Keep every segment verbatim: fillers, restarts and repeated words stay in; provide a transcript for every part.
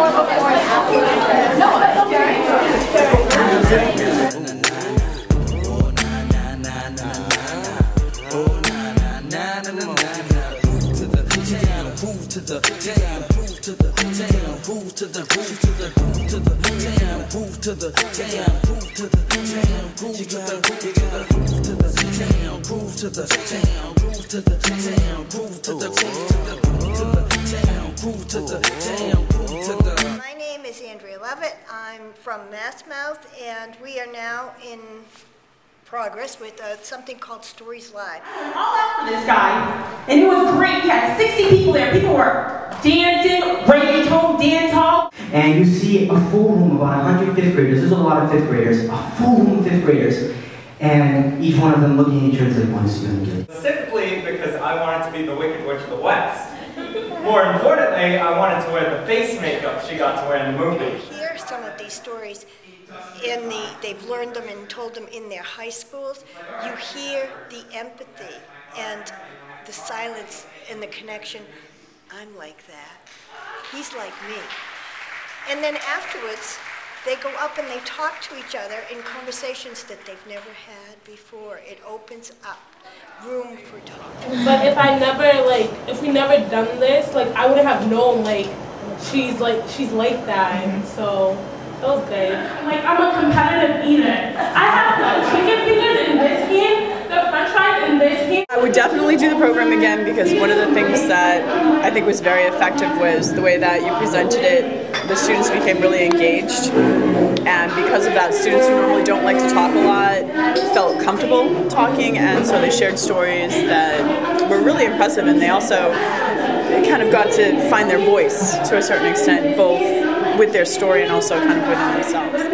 My name is Andrea Levitt. I'm from Massmouth, and we are now in progress with uh, something called StoriesLive. All out for this guy, and it was great. He had sixty people there. People were dancing, rage home, dance hall. And you see a full room of about one hundred fifth graders. There's a lot of fifth graders, a full room of fifth graders, and each one of them looking at each other like, what is he going to do? Specifically because I wanted to be the Wicked Witch of the West. More importantly, I wanted to wear the face makeup she got to wear in the movie. Hear some of these stories. In the, they've learned them and told them in their high schools. You hear the empathy and the silence and the connection. I'm like that. He's like me. And then afterwards, they go up and they talk to each other in conversations that they've never had before. It opens up room for talk. But if I never, like, if we never done this, like, I wouldn't have known, like, she's like, she's like that, and so that was good. Like, I'm a competitive eater. I have the chicken fingers in this game, the french fries in this game. I would definitely do the program again because one of the things that I think was very effective was the way that you presented it. The students became really engaged, and because of that, students who normally don't like to talk a lot felt comfortable talking, and so they shared stories that were really impressive, and they also kind of got to find their voice to a certain extent, both with their story and also kind of within themselves.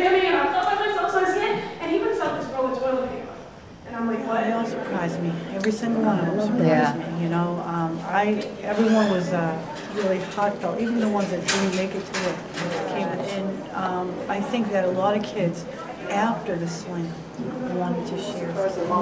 They all surprised me. Every single one of them surprised yeah. me. You know, um, I everyone was uh, really heartfelt. Even the ones that didn't make it to it came in. Um, I think that a lot of kids after the swing wanted to share.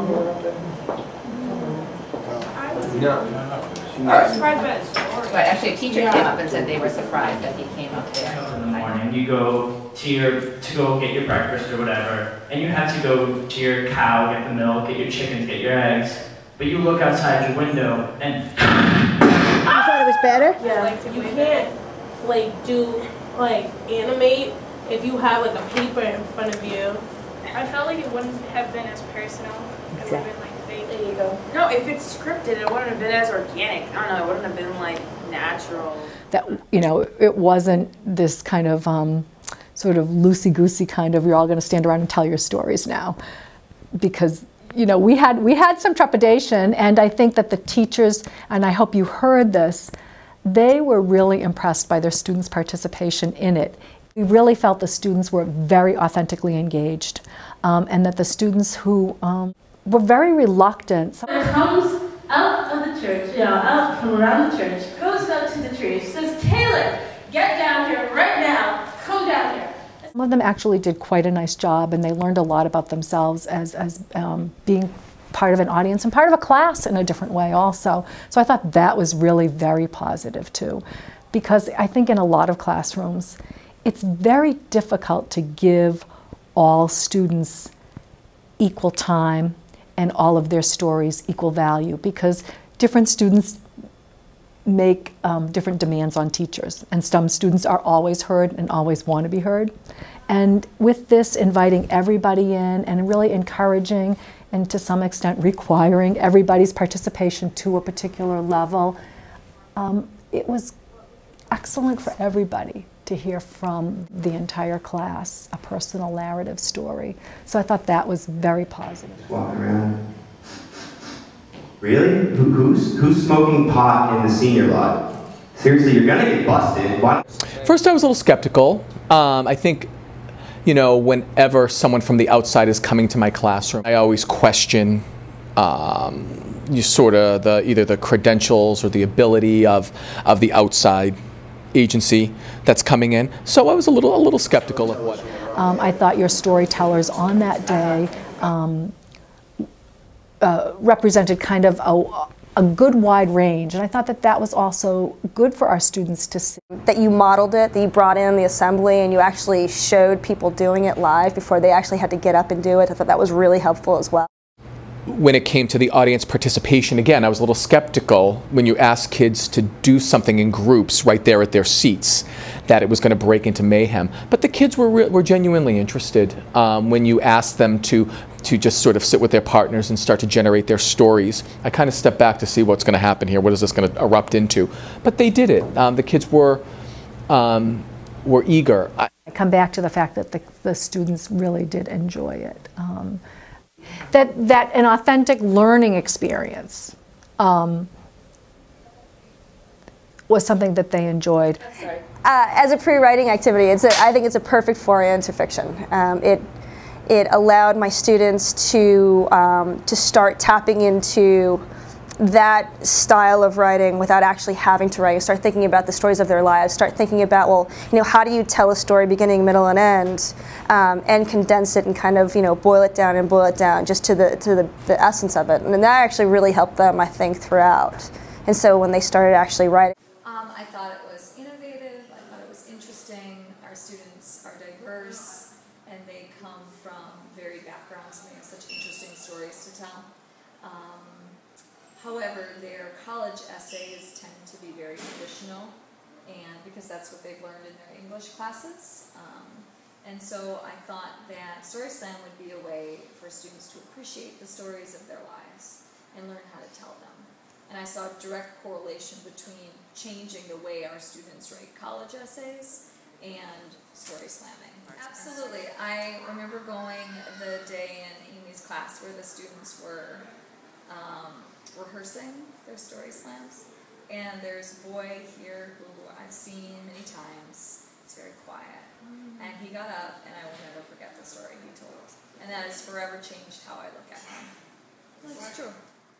No. I was surprised by his story. But actually, a teacher yeah. came up and said they were surprised that he came up there. In the morning, you go to your to go get your breakfast or whatever, and you have to go to your cow, get the milk, get your chickens, get your eggs. But you look outside your window and. You thought it was better? Yeah. Like, you can't like do like animate if you have like a paper in front of you. I felt like it wouldn't have been as personal. It would have been like fake. There you go. No, if it's scripted, it wouldn't have been as organic. I don't know, it wouldn't have been like natural. That, you know, it wasn't this kind of um, sort of loosey-goosey kind of, you're all going to stand around and tell your stories now. Because, you know, we had, we had some trepidation, and I think that the teachers, and I hope you heard this, they were really impressed by their students' participation in it. We really felt the students were very authentically engaged, um, and that the students who um, were very reluctant. It comes out of the church, you know, out from around the church, goes up to the tree, says, Caylen, get down here right now, come down here. Some of them actually did quite a nice job, and they learned a lot about themselves as, as um, being part of an audience and part of a class in a different way also. So I thought that was really very positive too, because I think in a lot of classrooms, it's very difficult to give all students equal time and all of their stories equal value, because different students make um, different demands on teachers, and some students are always heard and always want to be heard. And with this, inviting everybody in and really encouraging and to some extent requiring everybody's participation to a particular level, um, it was excellent for everybody to hear from the entire class, a personal narrative story. So I thought that was very positive. Walking around. Really? Who, who's, who's smoking pot in the senior lot? Seriously, you're gonna get busted. Why? First I was a little skeptical. Um, I think, you know, whenever someone from the outside is coming to my classroom, I always question um, you sort of the either the credentials or the ability of, of the outside agency that's coming in. So I was a little a little skeptical of what. Um, I thought your storytellers on that day um, uh, represented kind of a, a good wide range, and I thought that that was also good for our students to see. That you modeled it, that you brought in the assembly and you actually showed people doing it live before they actually had to get up and do it. I thought that was really helpful as well. When it came to the audience participation, again, I was a little skeptical when you asked kids to do something in groups right there at their seats, that it was going to break into mayhem. But the kids were, re were genuinely interested um, when you asked them to, to just sort of sit with their partners and start to generate their stories. I kind of stepped back to see what's going to happen here, what is this going to erupt into. But they did it. Um, the kids were, um, were eager. I, I come back to the fact that the, the students really did enjoy it. Um, That, that an authentic learning experience um, was something that they enjoyed. Uh, as a pre-writing activity, it's a, I think it's a perfect foray into fiction. Um, it, it allowed my students to, um, to start tapping into that style of writing without actually having to write. Start thinking about the stories of their lives. Start thinking about, well, you know, how do you tell a story beginning, middle, and end, um, and condense it and kind of, you know, boil it down and boil it down just to the to the, the essence of it. And that actually really helped them, I think, throughout. And so when they started actually writing, um, I thought it was innovative. I thought it was interesting. Our students are diverse, and they come from varied backgrounds, and they have such interesting stories to tell. Um, However, their college essays tend to be very traditional, and because that's what they've learned in their English classes. Um, and so I thought that StoriesLive would be a way for students to appreciate the stories of their lives and learn how to tell them. And I saw a direct correlation between changing the way our students write college essays and story slamming. Absolutely. I remember going the day in Amy's class where the students were um, rehearsing their story slams, and there's a boy here who I've seen many times. It's very quiet, mm-hmm. and he got up, and I will never forget the story he told, and that has forever changed how I look at him. That's true.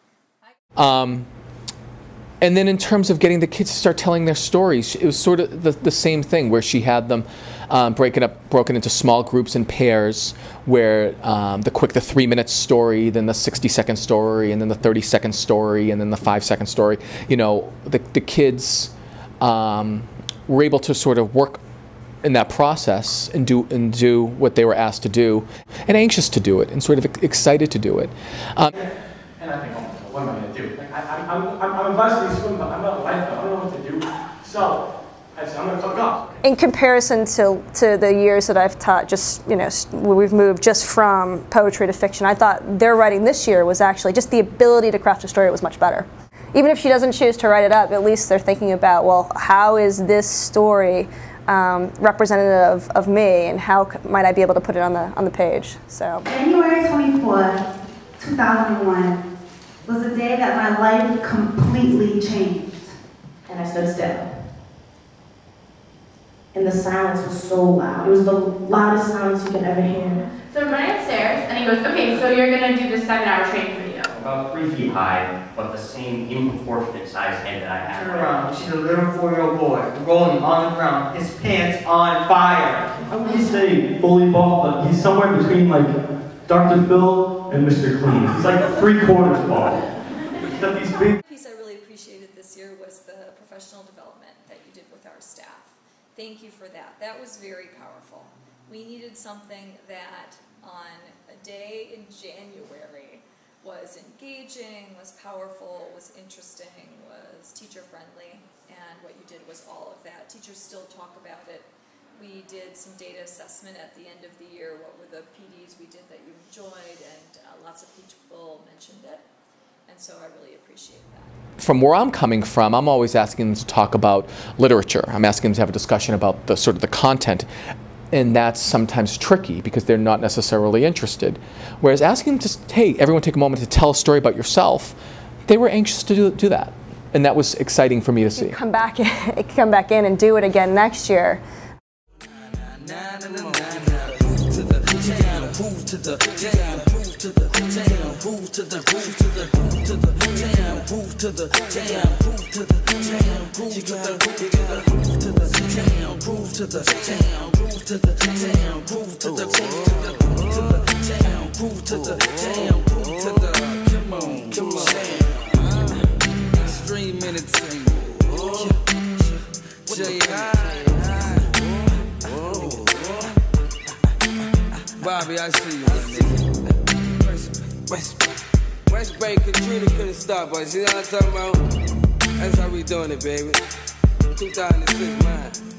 Um, and then in terms of getting the kids to start telling their stories, it was sort of the, the same thing where she had them um, breaking up, broken into small groups and pairs, where um, the quick, the three-minute story, then the sixty-second story, and then the thirty-second story, and then the five-second story. You know, the, the kids um, were able to sort of work in that process and do and do what they were asked to do, and anxious to do it, and sort of excited to do it. Um, and I think, oh, what am I going to do? Like, I, I'm, I'm, I'm a varsity swimmer, but I'm not a lifeguard. I don't know what to do. So I said, I'm going to cook up. in comparison to, to the years that I've taught, just, you know, we've moved just from poetry to fiction, I thought their writing this year was actually, just the ability to craft a story was much better. Even if she doesn't choose to write it up, at least they're thinking about, well, how is this story um, representative of, of me, and how might I be able to put it on the, on the page, so. January twenty-fourth, two thousand one was a day that my life completely changed. And I stood still. And the silence was so loud. It was the loudest silence you could ever hear. So we went upstairs, and he goes, okay, so you're going to do this seven-hour training video. About three feet high, but the same improportionate size head that I have. Turn around. You see the little four-year-old boy rolling on the ground, his pants on fire. I wouldn't say fully bald, but he's somewhere between like Doctor Phil and Mister Clean. He's like three quarters bald. He's got these big. The piece I really appreciated this year was the professional development that you did with our staff. Thank you for that. That was very powerful. We needed something that on a day in January was engaging, was powerful, was interesting, was teacher-friendly, and what you did was all of that. Teachers still talk about it. We did some data assessment at the end of the year. What were the P Ds we did that you enjoyed, and uh, lots of people mentioned it, and so I really appreciate that. From where I'm coming from, I'm always asking them to talk about literature. I'm asking them to have a discussion about the sort of the content. And that's sometimes tricky because they're not necessarily interested. Whereas asking them to, hey, everyone take a moment to tell a story about yourself, they were anxious to do, do that. And that was exciting for me to see. Come back, come back in and do it again next year. Groove to the town, groove to the town, groove to the town, groove to the town, groove to the town, groove to the, come on, come on. Extreme entertainment. Oh, Jay High. Bobby, I see you, my nigga. West, West, West Bay, Katrina couldn't stop us. You know what I'm talking about? That's how we doing it, baby. two thousand six, man.